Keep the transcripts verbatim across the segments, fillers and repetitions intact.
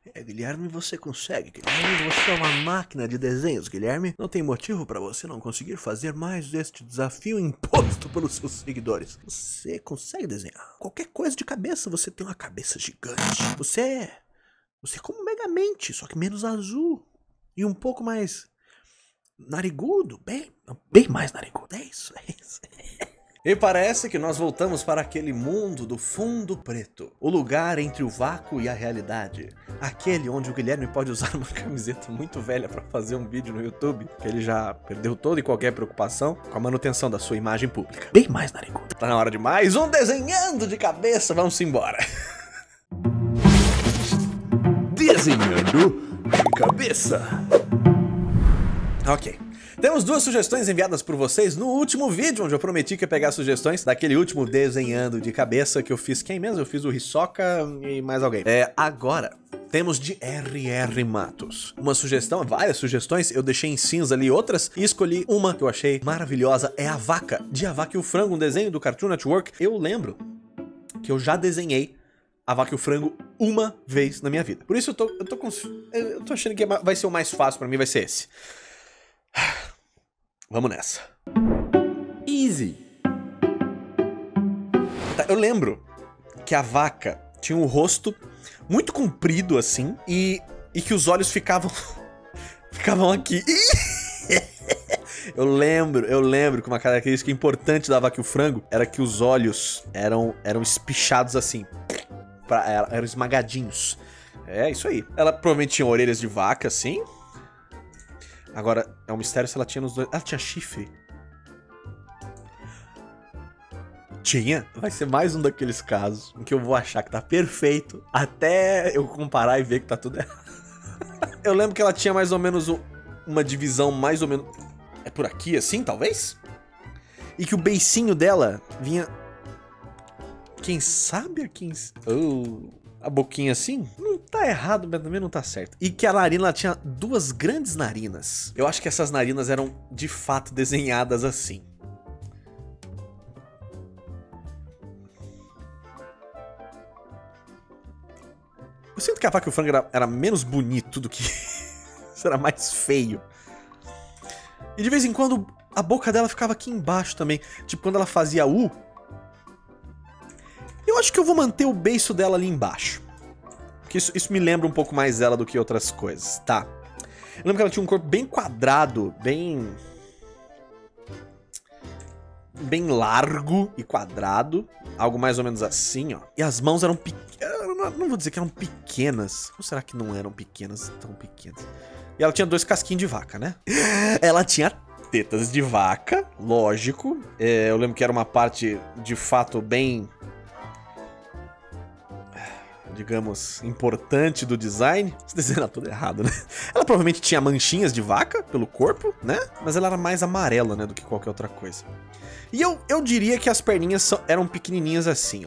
É, Guilherme, você consegue. Guilherme, você é uma máquina de desenhos, Guilherme. Não tem motivo para você não conseguir fazer mais deste desafio imposto pelos seus seguidores. Você consegue desenhar. Qualquer coisa de cabeça, você tem uma cabeça gigante. Você é... Você é como Megamente, só que menos azul. E um pouco mais... narigudo. Bem, bem mais narigudo. É isso, é isso. E parece que nós voltamos para aquele mundo do fundo preto. O lugar entre o vácuo e a realidade. Aquele onde o Guilherme pode usar uma camiseta muito velha para fazer um vídeo no YouTube, que ele já perdeu toda e qualquer preocupação com a manutenção da sua imagem pública. Bem mais narigudo. Tá na hora de mais um Desenhando de Cabeça. Vamos embora. Desenhando de Cabeça. Ok. Temos duas sugestões enviadas por vocês no último vídeo, onde eu prometi que ia pegar sugestões daquele último Desenhando de Cabeça que eu fiz. Quem mesmo? Eu fiz o Hisoka e mais alguém. É, agora temos de R R Matos. Uma sugestão, várias sugestões, eu deixei em cinza ali outras e escolhi uma que eu achei maravilhosa, é a Vaca, de A Vaca e o Frango, um desenho do Cartoon Network. Eu lembro que eu já desenhei A Vaca e o Frango uma vez na minha vida. Por isso eu tô, eu tô, com, eu tô achando que vai ser o mais fácil pra mim, vai ser esse. Vamos nessa. Easy. Tá, eu lembro que a vaca tinha um rosto muito comprido assim e, e que os olhos ficavam ficavam aqui. Eu lembro, eu lembro que uma característica importante da Vaca e o Frango era que os olhos eram, eram espichados assim, pra, eram esmagadinhos. É isso aí. Ela provavelmente tinha orelhas de vaca assim. Agora, é um mistério se ela tinha nos dois... Ela tinha chifre? Tinha? Vai ser mais um daqueles casos em que eu vou achar que tá perfeito até eu comparar e ver que tá tudo errado. Eu lembro que ela tinha mais ou menos uma divisão mais ou menos... É por aqui assim, talvez? E que o beicinho dela vinha... Quem sabe aqui... Oh... A boquinha assim, não tá errado, mas também não tá certo. E que a narina, ela tinha duas grandes narinas. Eu acho que essas narinas eram, de fato, desenhadas assim. Eu sinto que a Vaca e o Frango era, era menos bonito do que... Isso era mais feio. E de vez em quando, a boca dela ficava aqui embaixo também. Tipo, quando ela fazia U... Eu acho que eu vou manter o beiço dela ali embaixo. Porque isso, isso me lembra um pouco mais dela do que outras coisas, tá? Eu lembro que ela tinha um corpo bem quadrado, bem... Bem largo e quadrado. Algo mais ou menos assim, ó. E as mãos eram pequenas. Não, não vou dizer que eram pequenas. Ou será que não eram pequenas, tão pequenas? E ela tinha dois casquinhos de vaca, né? Ela tinha tetas de vaca, lógico. É, eu lembro que era uma parte, de fato, bem... digamos, importante do design. Esse desenho era tudo errado, né? Ela provavelmente tinha manchinhas de vaca pelo corpo, né? Mas ela era mais amarela, né, do que qualquer outra coisa. E eu, eu diria que as perninhas são, eram pequenininhas assim, ó.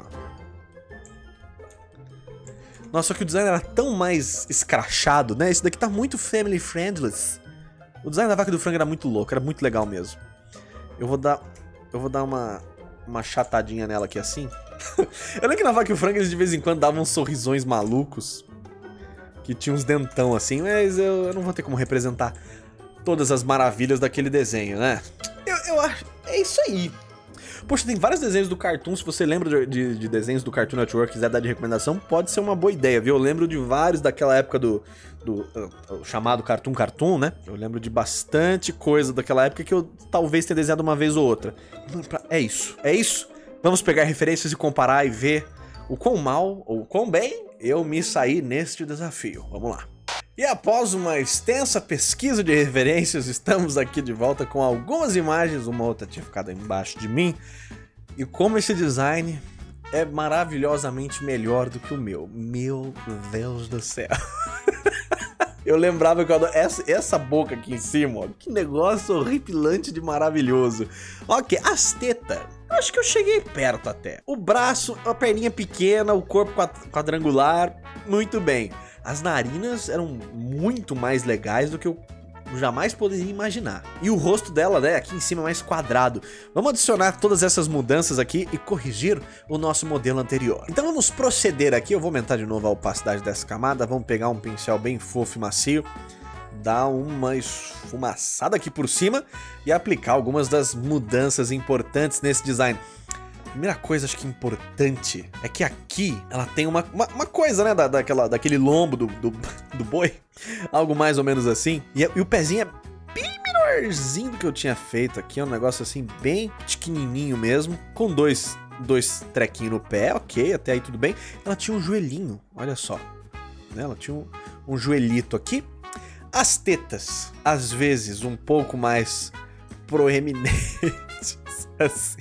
Nossa, só que o design era tão mais escrachado, né? Esse daqui tá muito family friendly. O design da Vaca e do Frango era muito louco, era muito legal mesmo. Eu vou dar... Eu vou dar uma... Uma chatadinha nela aqui assim. Eu lembro que na Vaca e o Frango eles de vez em quando davam uns sorrisões malucos. Que tinha uns dentão assim, mas eu, eu não vou ter como representar todas as maravilhas daquele desenho, né? Eu, eu acho... É isso aí. Poxa, tem vários desenhos do Cartoon. Se você lembra de, de, de desenhos do Cartoon Network e quiser dar de recomendação, pode ser uma boa ideia, viu? Eu lembro de vários daquela época do... do uh, chamado Cartoon Cartoon, né? Eu lembro de bastante coisa daquela época que eu talvez tenha desenhado uma vez ou outra. É isso, é isso. Vamos pegar referências e comparar e ver o quão mal ou o quão bem eu me saí neste desafio. Vamos lá. E após uma extensa pesquisa de referências, estamos aqui de volta com algumas imagens, uma outra tinha ficado embaixo de mim, e como esse design é maravilhosamente melhor do que o meu. Meu Deus do céu. Eu lembrava que eu adoro... essa, essa boca aqui em cima, ó, que negócio horripilante de maravilhoso. Ok, as tetas. Eu acho que eu cheguei perto até. O braço, a perninha pequena, o corpo quadrangular, muito bem. As narinas eram muito mais legais do que, o, do jamais poderia imaginar. E o rosto dela, né, aqui em cima é mais quadrado. Vamos adicionar todas essas mudanças aqui e corrigir o nosso modelo anterior. Então vamos proceder aqui, eu vou aumentar de novo a opacidade dessa camada, vamos pegar um pincel bem fofo e macio, dar uma esfumaçada aqui por cima e aplicar algumas das mudanças importantes nesse design. Primeira coisa, acho que importante, é que aqui ela tem uma, uma, uma coisa, né, da, daquela, daquele lombo do, do, do boi, algo mais ou menos assim, e, e o pezinho é bem menorzinho do que eu tinha feito aqui, é um negócio assim bem pequenininho mesmo, com dois, dois trequinhos no pé, ok, até aí tudo bem. Ela tinha um joelhinho, olha só, né, ela tinha um, um joelhito aqui. As tetas, às vezes, um pouco mais proeminentes, assim.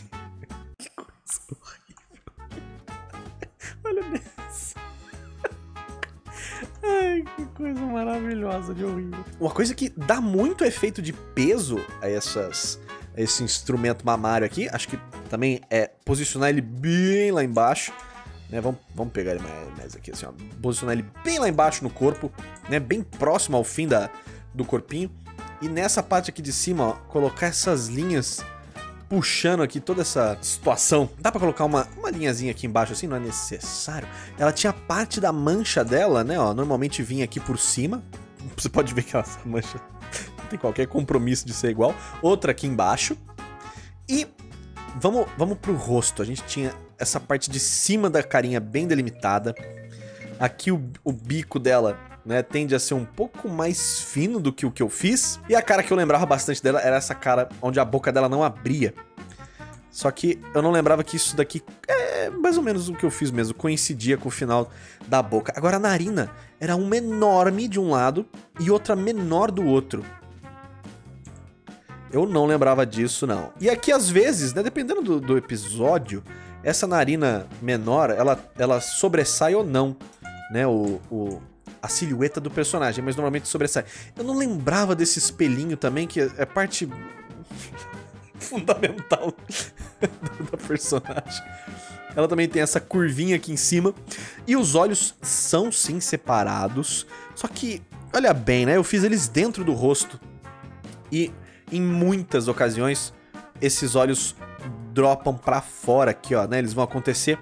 Olha isso. Ai, que coisa maravilhosa de horrível. Uma coisa que dá muito efeito de peso a, essas, a esse instrumento mamário aqui, acho que também é posicionar ele bem lá embaixo, né? Vamos, vamos pegar ele mais, mais aqui, assim, ó. Posicionar ele bem lá embaixo no corpo, né? Bem próximo ao fim da, do corpinho. E nessa parte aqui de cima, ó, colocar essas linhas puxando aqui toda essa situação. Dá pra colocar uma, uma linhazinha aqui embaixo assim, não é necessário. Ela tinha parte da mancha dela, né, ó, normalmente vinha aqui por cima. Você pode ver que essa mancha não tem qualquer compromisso de ser igual. Outra aqui embaixo. E vamos, vamos pro rosto. A gente tinha essa parte de cima da carinha bem delimitada. Aqui o, o bico dela, né, tende a ser um pouco mais fino do que o que eu fiz. E a cara que eu lembrava bastante dela era essa cara onde a boca dela não abria. Só que eu não lembrava que isso daqui é mais ou menos o que eu fiz mesmo, coincidia com o final da boca. Agora a narina era uma enorme de um lado e outra menor do outro. Eu não lembrava disso, não. E aqui às vezes, né, dependendo do, do episódio, essa narina menor, ela, ela sobressai ou não, né, o... o a silhueta do personagem, mas normalmente sobressai. Eu não lembrava desse espelhinho também, que é parte fundamental da personagem. Ela também tem essa curvinha aqui em cima. E os olhos são sim separados. Só que, olha bem, né? Eu fiz eles dentro do rosto. E em muitas ocasiões, esses olhos dropam pra fora aqui, ó, né? Eles vão acontecer...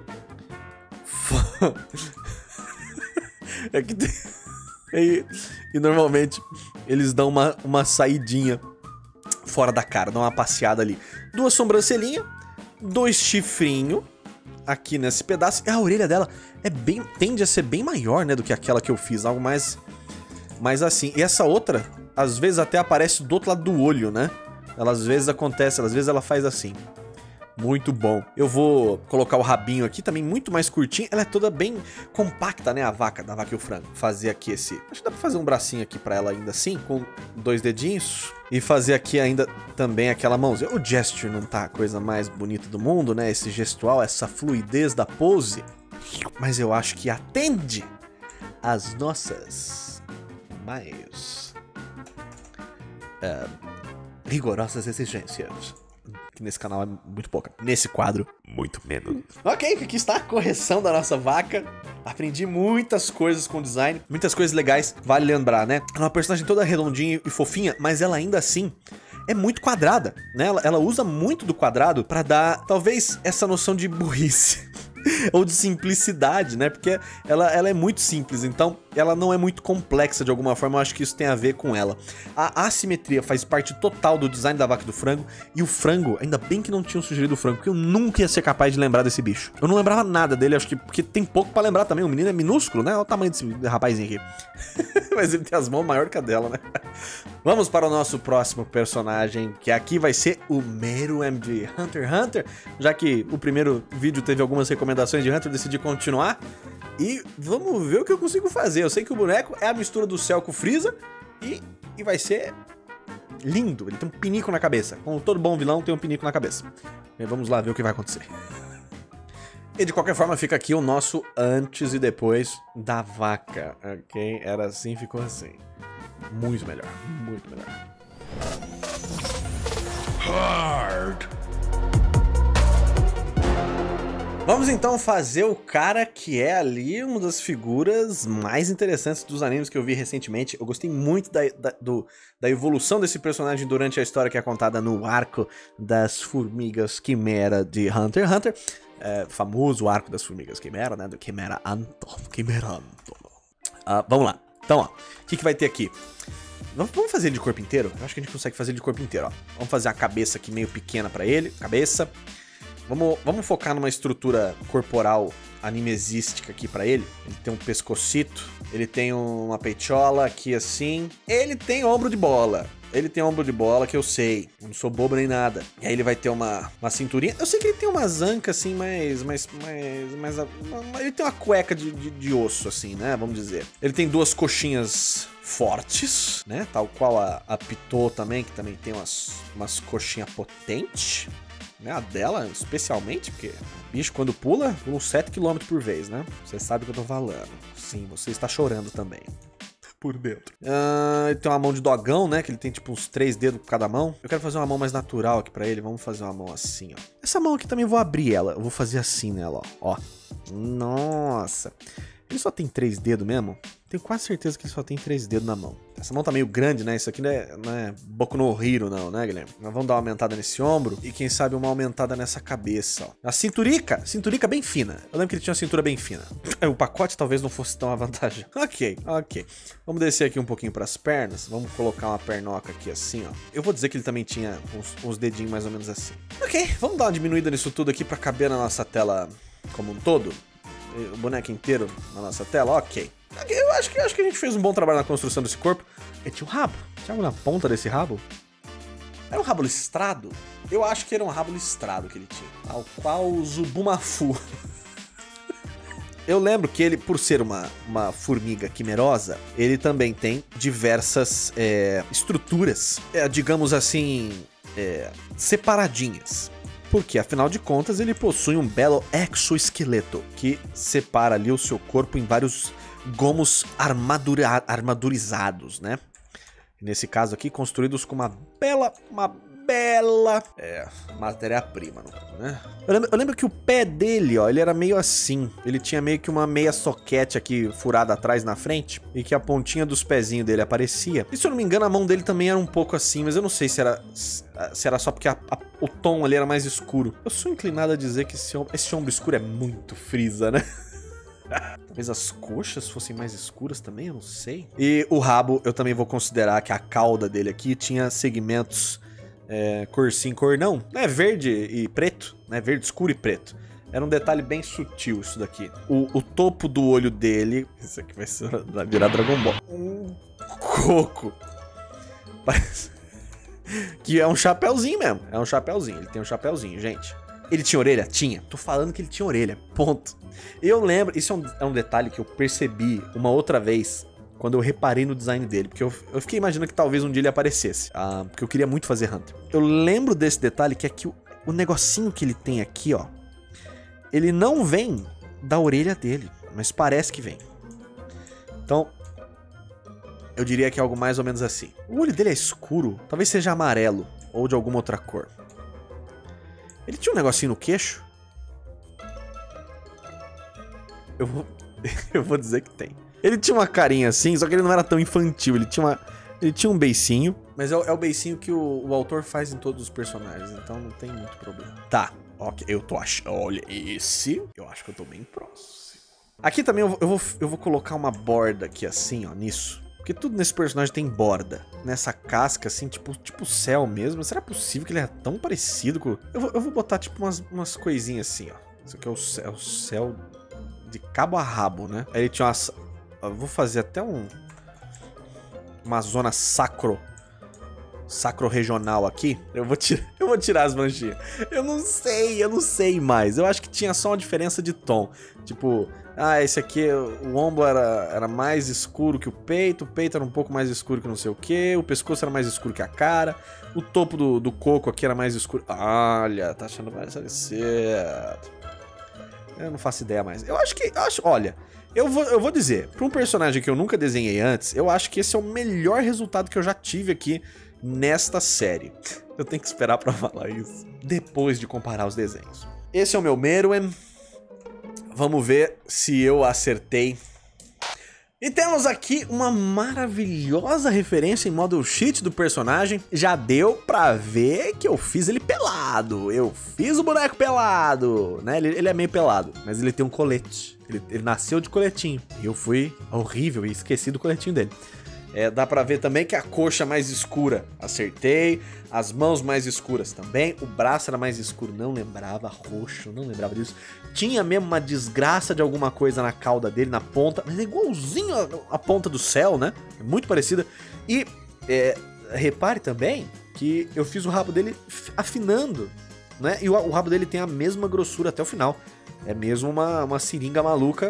É que tem... e, e normalmente eles dão uma, uma saidinha fora da cara, dão uma passeada ali. Duas sobrancelhinhas, dois chifrinhos aqui nesse pedaço. E a orelha dela é bem, tende a ser bem maior, né, do que aquela que eu fiz, algo mais, mais assim. E essa outra, às vezes até aparece do outro lado do olho, né? Ela às vezes acontece, às vezes ela faz assim. Muito bom. Eu vou colocar o rabinho aqui também muito mais curtinho. Ela é toda bem compacta, né? A vaca, da vaca e o frango. Fazer aqui esse... Acho que dá pra fazer um bracinho aqui pra ela ainda assim, com dois dedinhos. E fazer aqui ainda também aquela mãozinha. O gesture não tá a coisa mais bonita do mundo, né? Esse gestual, essa fluidez da pose. Mas eu acho que atende às nossas mais... Uh, rigorosas exigências. Que nesse canal é muito pouca. Nesse quadro, muito menos. Ok, aqui está a correção da nossa vaca. Aprendi muitas coisas com o design. Muitas coisas legais, vale lembrar, né? Ela é uma personagem toda redondinha e fofinha, mas ela ainda assim é muito quadrada, né? Ela, ela usa muito do quadrado pra dar, talvez, essa noção de burrice. Ou de simplicidade, né? Porque ela, ela é muito simples, então ela não é muito complexa de alguma forma. Eu acho que isso tem a ver com ela. A assimetria faz parte total do design da vaca e do frango. E o frango, ainda bem que não tinham sugerido o frango, porque eu nunca ia ser capaz de lembrar desse bicho. Eu não lembrava nada dele, acho que porque tem pouco pra lembrar também. O menino é minúsculo, né? Olha o tamanho desse rapazinho aqui. Mas ele tem as mãos maior que a dela, né? Vamos para o nosso próximo personagem, que aqui vai ser o Meruem de Hunter x Hunter. Já que o primeiro vídeo teve algumas recomendações de Hunter, eu decidi continuar. E vamos ver o que eu consigo fazer. Eu sei que o boneco é a mistura do Cell com o Freeza. E, e vai ser lindo. Ele tem um pinico na cabeça. Como todo bom vilão tem um pinico na cabeça. E vamos lá ver o que vai acontecer. E de qualquer forma fica aqui o nosso antes e depois da vaca, ok? Era assim, ficou assim. Muito melhor, muito melhor. Hard. Vamos então fazer o cara que é ali uma das figuras mais interessantes dos animes que eu vi recentemente. Eu gostei muito da, da, do, da evolução desse personagem durante a história que é contada no arco das Formigas Quimera de Hunter x Hunter. É, famoso arco das Formigas Quimera, né? Do Quimera Anto. Quimera Anto. Uh, vamos lá. Então, ó. O que, que vai ter aqui? Vamos fazer ele de corpo inteiro? Eu acho que a gente consegue fazer ele de corpo inteiro, ó. Vamos fazer a cabeça aqui meio pequena pra ele. Cabeça. Vamos, vamos focar numa estrutura corporal animesística aqui pra ele. Ele tem um pescocito, ele tem uma peitola aqui assim. Ele tem ombro de bola. Ele tem ombro de bola que eu sei. Eu não sou bobo nem nada. E aí ele vai ter uma, uma cinturinha. Eu sei que ele tem umas ancas assim, mais... mais, mais, mais ele tem uma cueca de, de, de osso assim, né? Vamos dizer. Ele tem duas coxinhas fortes, né? Tal qual a, a Pitou também, que também tem umas, umas coxinhas potentes. A dela, especialmente, porque o bicho, quando pula, pula uns sete quilômetros por vez, né? Você sabe o que eu tô falando. Sim, você está chorando também. Por dentro. Ah, ele tem uma mão de dogão, né? Que ele tem tipo uns três dedos por cada mão. Eu quero fazer uma mão mais natural aqui pra ele. Vamos fazer uma mão assim, ó. Essa mão aqui também vou abrir ela. Eu vou fazer assim nela, ó. Ó. Nossa. Ele só tem três dedos mesmo? Tenho quase certeza que ele só tem três dedos na mão. Essa mão tá meio grande, né? Isso aqui não é, não é Boku no Hero, não, né, Guilherme? Nós vamos dar uma aumentada nesse ombro e, quem sabe, uma aumentada nessa cabeça, ó. A cinturica, cinturica bem fina. Eu lembro que ele tinha uma cintura bem fina. O pacote talvez não fosse tão avantajado. Ok, ok. Vamos descer aqui um pouquinho pras pernas. Vamos colocar uma pernoca aqui assim, ó. Eu vou dizer que ele também tinha uns, uns dedinhos mais ou menos assim. Ok, vamos dar uma diminuída nisso tudo aqui pra caber na nossa tela como um todo. O boneco inteiro na nossa tela, ok. Eu acho que, eu acho que a gente fez um bom trabalho na construção desse corpo. Ele tinha um rabo. Tinha algo na ponta desse rabo? Era um rabo listrado? Eu acho que era um rabo listrado que ele tinha. Tal qual o Zubumafu. Eu lembro que ele, por ser uma, uma formiga quimerosa, ele também tem diversas é, estruturas, é, digamos assim, é, separadinhas. Porque, afinal de contas, ele possui um belo exoesqueleto que separa ali o seu corpo em vários gomos armadura armadurizados, né? Nesse caso aqui, construídos com uma bela, uma bela é, matéria-prima, né? Eu lembro, eu lembro que o pé dele, ó, ele era meio assim. Ele tinha meio que uma meia soquete aqui furada atrás na frente e que a pontinha dos pezinhos dele aparecia. E se eu não me engano, a mão dele também era um pouco assim, mas eu não sei se era, se era só porque a, a, o tom ali era mais escuro. Eu sou inclinado a dizer que esse, esse ombro escuro é muito Frieza, né? Talvez as coxas fossem mais escuras também, eu não sei. E o rabo, eu também vou considerar que a cauda dele aqui tinha segmentos é, cor sim, cor não. É verde e preto, né? Verde escuro e preto. Era um detalhe bem sutil isso daqui. O, o topo do olho dele... Isso aqui vai, ser, vai virar Dragon Ball. Um coco. Parece... Que é um chapéuzinho mesmo. É um chapéuzinho. Ele tem um chapéuzinho, gente. Ele tinha orelha? Tinha. Tô falando que ele tinha orelha. Ponto. Eu lembro... Isso é um, é um detalhe que eu percebi uma outra vez quando eu reparei no design dele. Porque eu, eu fiquei imaginando que talvez um dia ele aparecesse. Ah, porque eu queria muito fazer Hunter. Eu lembro desse detalhe que é que o, o negocinho que ele tem aqui, ó... Ele não vem da orelha dele. Mas parece que vem. Então... Eu diria que é algo mais ou menos assim. O olho dele é escuro. Talvez seja amarelo. Ou de alguma outra cor. Ele tinha um negocinho no queixo? Eu vou, eu vou dizer que tem. Ele tinha uma carinha assim, só que ele não era tão infantil. Ele tinha, uma, ele tinha um beicinho. Mas é o, é o beicinho que o, o autor faz em todos os personagens. Então não tem muito problema. Tá, ok. Eu tô achando... Olha, esse... Eu acho que eu tô bem próximo. Aqui também eu, eu, vou, eu vou colocar uma borda aqui assim, ó, nisso. Porque tudo nesse personagem tem borda. Nessa casca, assim, tipo, tipo céu mesmo. Será possível que ele é tão parecido com... Eu vou, eu vou botar, tipo, umas, umas coisinhas assim, ó. Isso aqui é o céu, é o céu de cabo a rabo, né? Aí ele tinha umas... Eu vou fazer até um... Uma zona sacro... Sacro regional aqui. Eu vou, tira, eu vou tirar as manchinhas. Eu não sei, eu não sei mais. Eu acho que tinha só uma diferença de tom. Tipo... Ah, esse aqui, o ombro era, era mais escuro que o peito, o peito era um pouco mais escuro que não sei o que, o pescoço era mais escuro que a cara, o topo do, do coco aqui era mais escuro. Olha, tá achando mais parecido. Eu não faço ideia mais. Eu acho que, eu acho, olha, eu vou, eu vou dizer, pra um personagem que eu nunca desenhei antes, eu acho que esse é o melhor resultado que eu já tive aqui nesta série. Eu tenho que esperar pra falar isso depois de comparar os desenhos. Esse é o meu Meruem. Vamos ver se eu acertei. E temos aqui uma maravilhosa referência em model sheet do personagem. Já deu pra ver que eu fiz ele pelado. Eu fiz o boneco pelado, né? Ele, ele é meio pelado, mas ele tem um colete. Ele, ele nasceu de coletinho. E eu fui horrível e esqueci do coletinho dele. É, dá pra ver também que a coxa mais escura, acertei. As mãos mais escuras também. O braço era mais escuro, não lembrava. Roxo, não lembrava disso. Tinha mesmo uma desgraça de alguma coisa na cauda dele, na ponta. Mas é igualzinho a, a ponta do céu, né? É muito parecida. E é, repare também que eu fiz o rabo dele afinando, né? E o, o rabo dele tem a mesma grossura até o final. É mesmo uma, uma seringa maluca.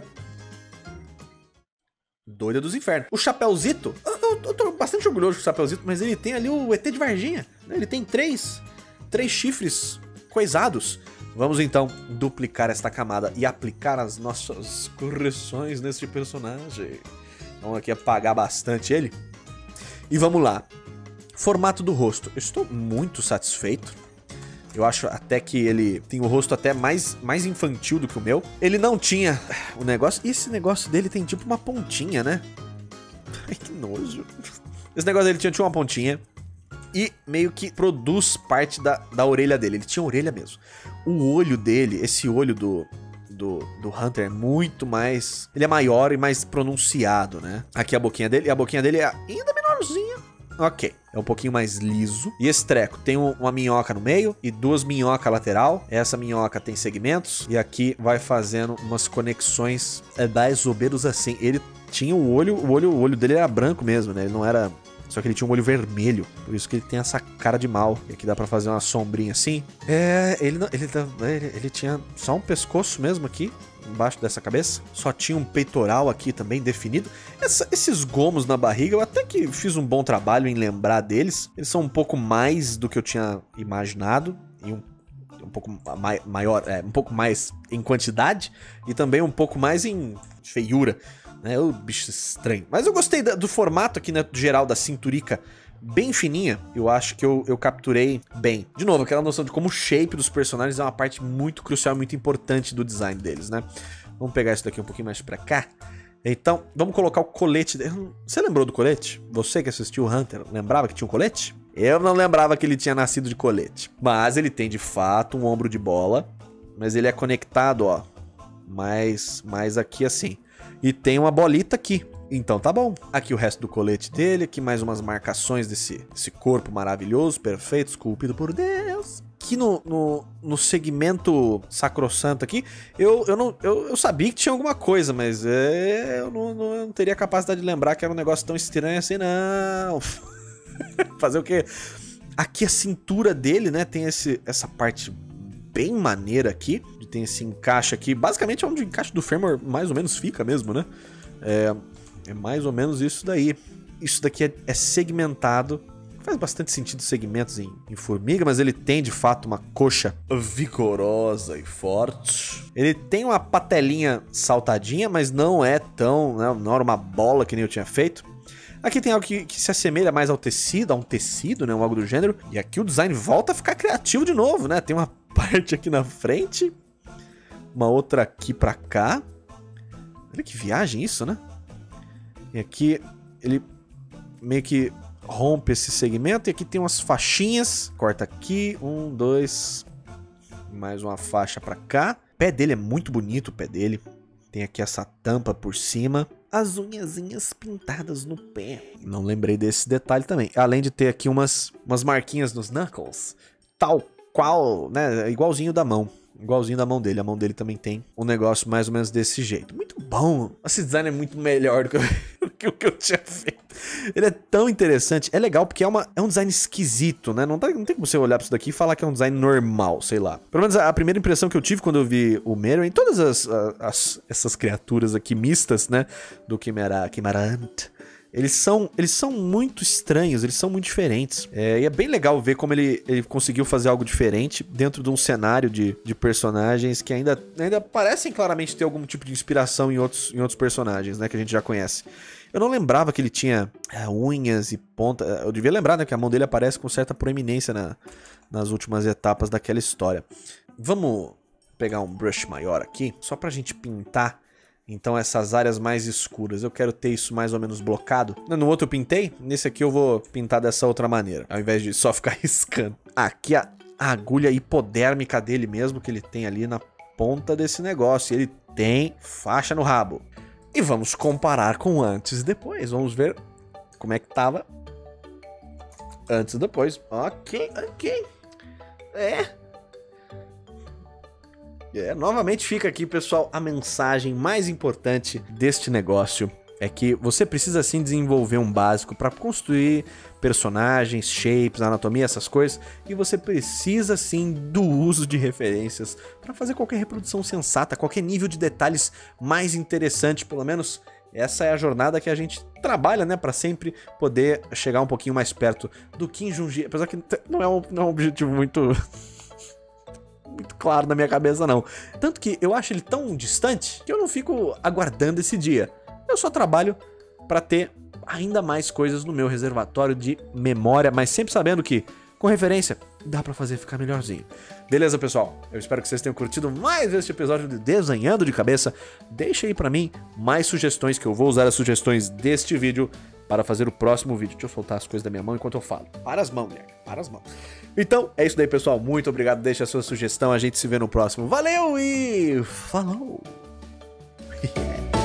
Doida dos infernos. O Chapéuzito, eu, eu, eu tô bastante orgulhoso do Chapéuzito, mas ele tem ali o E T de Varginha. Né? Ele tem três, três chifres coisados. Vamos então duplicar esta camada e aplicar as nossas correções nesse personagem. Vamos aqui apagar bastante ele. E vamos lá. Formato do rosto. Eu estou muito satisfeito. Eu acho até que ele tem o rosto até mais, mais infantil do que o meu. Ele não tinha o negócio... E esse negócio dele tem tipo uma pontinha, né? Ai, que nojo. Esse negócio dele tinha, tinha uma pontinha. E meio que produz parte da, da orelha dele. Ele tinha orelha mesmo. O olho dele, esse olho do, do, do Hunter é muito mais... Ele é maior e mais pronunciado, né? Aqui a boquinha dele. E a boquinha dele é ainda menorzinha. Ok, é um pouquinho mais liso. E esse treco tem um, uma minhoca no meio e duas minhocas lateral. Essa minhoca tem segmentos. E aqui vai fazendo umas conexões é, mais ou menos assim. Ele tinha o olho, o olho, o olho dele era branco mesmo, né? Ele não era... Só que ele tinha um olho vermelho. Por isso que ele tem essa cara de mal. E aqui dá pra fazer uma sombrinha assim. É, ele, não, ele, ele, ele tinha só um pescoço mesmo aqui. Embaixo dessa cabeça. Só tinha um peitoral aqui também definido. Essa, esses gomos na barriga, eu até que fiz um bom trabalho em lembrar deles. Eles são um pouco mais do que eu tinha imaginado. E um, um pouco mai, maior, é, um pouco mais em quantidade. E também um pouco mais em feiura. É o bicho estranho. Mas eu gostei do formato aqui, né, geral da cinturica. Bem fininha, eu acho que eu, eu capturei bem. De novo, aquela noção de como o shape dos personagens é uma parte muito crucial, muito importante do design deles, né? Vamos pegar isso daqui um pouquinho mais pra cá. Então, vamos colocar o colete. Você lembrou do colete? Você que assistiu o Hunter, lembrava que tinha um colete? Eu não lembrava que ele tinha nascido de colete. Mas ele tem, de fato, um ombro de bola. Mas ele é conectado, ó. Mais, mais aqui assim. E tem uma bolita aqui. Então tá bom. Aqui o resto do colete dele. Aqui mais umas marcações desse, desse corpo maravilhoso, perfeito, esculpido por Deus. Aqui no, no, no segmento sacrossanto aqui, eu, eu, não, eu, eu sabia que tinha alguma coisa, mas é, eu, não, não, eu não teria capacidade de lembrar que era um negócio tão estranho assim, não. Fazer o quê? Aqui a cintura dele, né, tem esse, essa parte bem maneira aqui. Tem esse encaixe aqui. Basicamente é onde o encaixe do fêmur mais ou menos fica mesmo, né? É... É mais ou menos isso daí. Isso daqui é, é segmentado. Faz bastante sentido segmentos em, em formiga, mas ele tem de fato uma coxa vigorosa e forte. Ele tem uma patelinha saltadinha, mas não é tão... Né, não era uma bola que nem eu tinha feito. Aqui tem algo que, que se assemelha mais ao tecido, a um tecido, né? Algo do gênero. E aqui o design volta a ficar criativo de novo, né? Tem uma parte aqui na frente. Uma outra aqui pra cá. Olha que viagem isso, né? E aqui ele meio que rompe esse segmento. E aqui tem umas faixinhas. Corta aqui. Um, dois. Mais uma faixa pra cá. O pé dele é muito bonito, o pé dele. Tem aqui essa tampa por cima. As unhazinhas pintadas no pé. Não lembrei desse detalhe também. Além de ter aqui umas, umas marquinhas nos knuckles. Tal qual, né? Igualzinho da mão. Igualzinho da mão dele. A mão dele também tem um negócio mais ou menos desse jeito. Muito bom. Esse design é muito melhor do que, eu, do que o que eu tinha feito. Ele é tão interessante. É legal porque é, uma, é um design esquisito, né? Não, tá, não tem como você olhar pra isso daqui e falar que é um design normal, sei lá. Pelo menos a, a primeira impressão que eu tive quando eu vi o Meruem, todas as, as, essas criaturas aqui mistas, né? Do Quimera, Quimerant. Eles são, eles são muito estranhos, eles são muito diferentes. É, e é bem legal ver como ele, ele conseguiu fazer algo diferente dentro de um cenário de, de personagens que ainda, ainda parecem claramente ter algum tipo de inspiração em outros, em outros personagens, né? Que a gente já conhece. Eu não lembrava que ele tinha é, unhas e ponta. Eu devia lembrar, né? Que a mão dele aparece com certa proeminência na, nas últimas etapas daquela história. Vamos pegar um brush maior aqui, só pra gente pintar, então, essas áreas mais escuras. Eu quero ter isso mais ou menos blocado. No outro eu pintei, nesse aqui eu vou pintar dessa outra maneira, ao invés de só ficar riscando. Aqui a, a agulha hipodérmica dele mesmo, que ele tem ali na ponta desse negócio. Ele tem faixa no rabo. E vamos comparar com antes e depois. Vamos ver como é que tava antes e depois. Ok, ok. É... É, novamente fica aqui, pessoal, a mensagem mais importante deste negócio é que você precisa sim desenvolver um básico para construir personagens, shapes, anatomia, essas coisas, e você precisa sim do uso de referências para fazer qualquer reprodução sensata, qualquer nível de detalhes mais interessante, pelo menos essa é a jornada que a gente trabalha, né, para sempre poder chegar um pouquinho mais perto do Kim Jong-un, apesar que não é um, não é um objetivo muito... muito claro na minha cabeça, não. Tanto que eu acho ele tão distante que eu não fico aguardando esse dia. Eu só trabalho pra ter ainda mais coisas no meu reservatório de memória, mas sempre sabendo que, com referência, dá pra fazer ficar melhorzinho. Beleza, pessoal? Eu espero que vocês tenham curtido mais este episódio de Desenhando de Cabeça. Deixa aí pra mim mais sugestões, que eu vou usar as sugestões deste vídeo para fazer o próximo vídeo. Deixa eu soltar as coisas da minha mão enquanto eu falo. Para as mãos, mulher. Para as mãos. Então, é isso daí, pessoal. Muito obrigado. Deixa a sua sugestão. A gente se vê no próximo. Valeu e falou!